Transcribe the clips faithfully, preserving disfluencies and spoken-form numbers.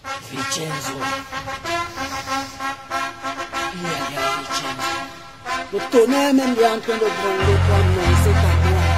Vincenzo. Il y a bien Vincenzo. Le tonnerre même est en train de gronder pour annoncer ta gloire.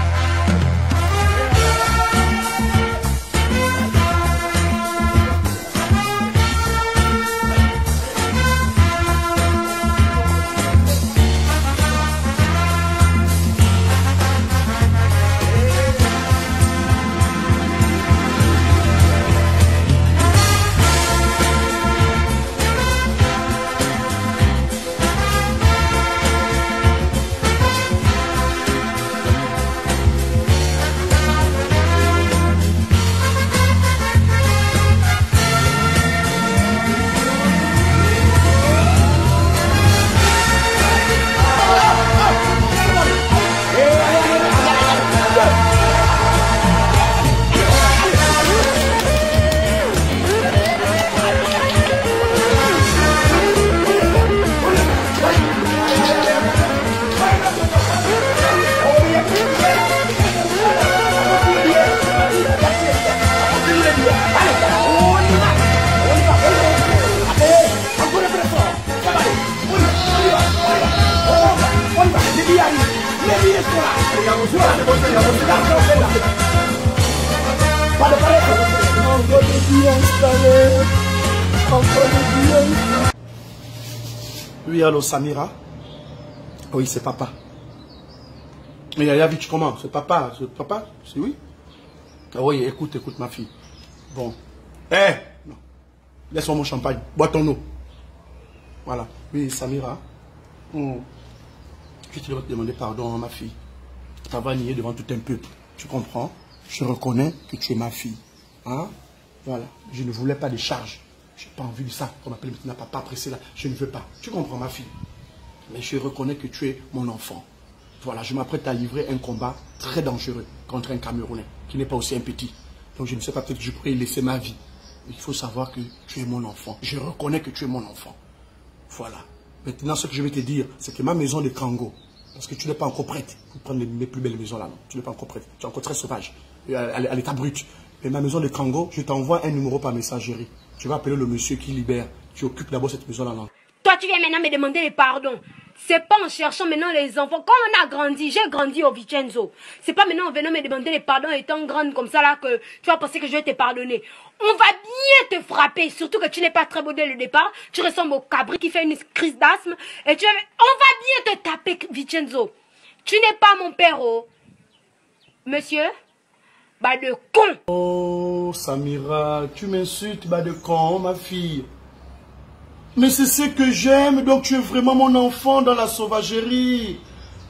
Oui, allô, Samira? Oui, c'est papa. Mais Yaya Vich, comment? C'est papa? C'est papa? C'est oui? Ah oui, écoute, écoute, ma fille. Bon. Eh! Hey, non. Laisse-moi mon champagne. Bois ton eau. Voilà. Oui, Samira. Hum. Je te demander pardon, ma fille. T'as nié devant tout un peuple. Tu comprends? Je reconnais que tu es ma fille. Hein? Voilà. Je ne voulais pas de charge. Je n'ai pas envie de ça. On m'appelle maintenant papa après cela. Je ne veux pas. Tu comprends, ma fille? Mais je reconnais que tu es mon enfant. Voilà, je m'apprête à livrer un combat très dangereux contre un Camerounais qui n'est pas aussi un petit. Donc je ne sais pas, peut-être que je pourrais y laisser ma vie. Il faut savoir que tu es mon enfant. Je reconnais que tu es mon enfant. Voilà. Maintenant, ce que je vais te dire, c'est que ma maison de Kango, parce que tu n'es pas encore prête pour prendre mes plus belles maisons là, non. Tu n'es pas encore prête. Tu es encore très sauvage, à l'état brut. Mais ma maison de Kango, je t'envoie un numéro par messagerie. Tu vas appeler le monsieur qui libère. Tu occupes d'abord cette maison là, non. Toi, tu viens maintenant me demander les pardons. C'est pas en cherchant maintenant les enfants. Quand on a grandi, j'ai grandi au Vincenzo. C'est pas maintenant en venant me demander les pardons étant grande comme ça là que tu vas penser que je vais te pardonner. On va bien te frapper. Surtout que tu n'es pas très beau dès le départ. Tu ressembles au cabri qui fait une crise d'asthme. Et tu vas... On va bien te taper, Vincenzo. Tu n'es pas mon père, oh. Monsieur, bah de con. Oh, Samira, tu m'insultes, bah de con, ma fille. Mais c'est ce que j'aime, donc tu es vraiment mon enfant dans la sauvagerie.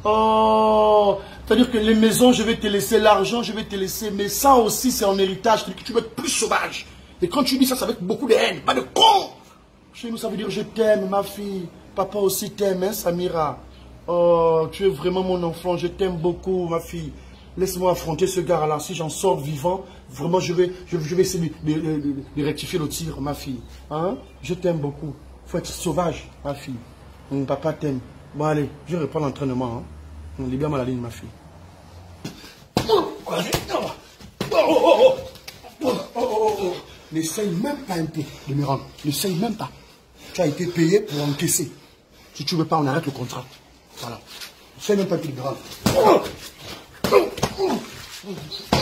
Oh, c'est-à-dire que les maisons, je vais te laisser, l'argent, je vais te laisser, mais ça aussi, c'est en héritage, c'est-à-dire que tu veux être plus sauvage. Et quand tu dis ça, c'est avec beaucoup de haine, pas de con. Chez nous, ça veut dire je t'aime, ma fille. Papa aussi t'aime, hein, Samira. Oh, tu es vraiment mon enfant, je t'aime beaucoup, ma fille. Laisse-moi affronter ce gars-là, si j'en sors vivant, vraiment, je vais, je, je vais essayer de, de, de, de rectifier le tir, ma fille. Hein? Je t'aime beaucoup. Il faut être sauvage, ma fille. Mon papa t'aime. Bon, allez, je reprends l'entraînement. Hein. Libère-moi la ligne, ma fille. N'essaye même pas un peu de me rendre. N'essaye même pas. Tu as été payé pour encaisser. Si tu ne veux pas, on arrête le contrat. Voilà. N'essaye même pas de te rendre.